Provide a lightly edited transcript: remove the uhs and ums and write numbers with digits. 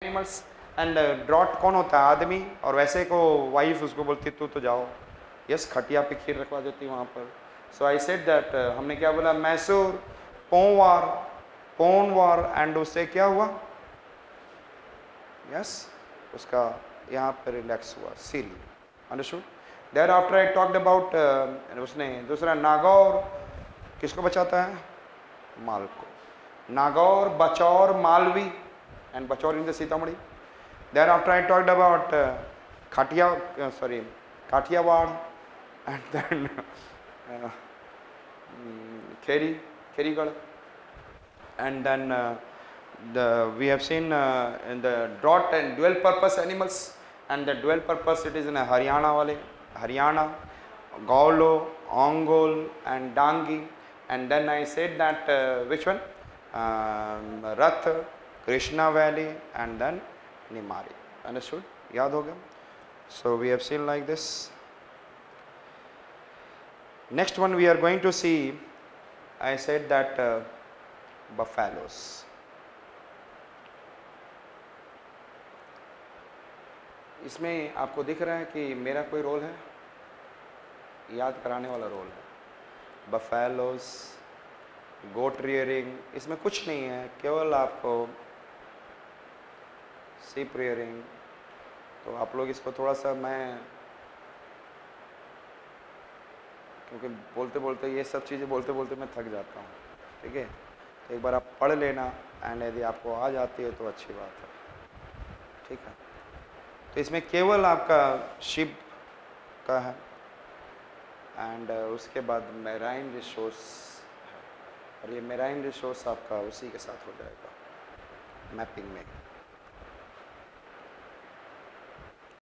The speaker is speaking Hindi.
एनिमल्स एंड ड्रॉट कौन होता है? आदमी, और वैसे को वाइफ उसको बोलती तू तो जाओ, यस खटिया पे खीर रखवा देती वहाँ पर। सो आई सेड दैट, हमने क्या बोला, मैसूर पोन वार एंड उससे क्या हुआ, यस उसका यहाँ पर रिलैक्स हुआ, सील, understood. Thereafter I talked about, उसने दूसरा नागौर किसको बचाता है? माल को। Nagaur, Bachaur, Malvi and Bachaur in the Sitamarhi. Thereafter I talked about Kathiawar and then Kherigarh and then we have seen in the drought and dual purpose animals, and the dual purpose it is in Haryana, Gaulo, Ongole and Dangi, and then I said that which one, Rath, Krishna Valley and then Nimari, understood? Yaad ho gaya? So we have seen like this. Next one we are going to see, I said that buffaloes. इसमें आपको दिख रहा है कि मेरा कोई रोल है, याद कराने वाला रोल है। बफेलोस, गोट रियरिंग, इसमें कुछ नहीं है, केवल आपको सीप रियरिंग। तो आप लोग इसको थोड़ा सा, मैं क्योंकि बोलते बोलते ये सब चीज़ें बोलते बोलते मैं थक जाता हूँ, ठीक है। तो एक बार आप पढ़ लेना, एंड यदि आपको आ जाती है तो अच्छी बात है, ठीक है। तो इसमें केवल आपका शिप का है, एंड उसके बाद मेराइन रिसोर्स है, और ये मेराइन रिसोर्स आपका उसी के साथ हो जाएगा मैपिंग में।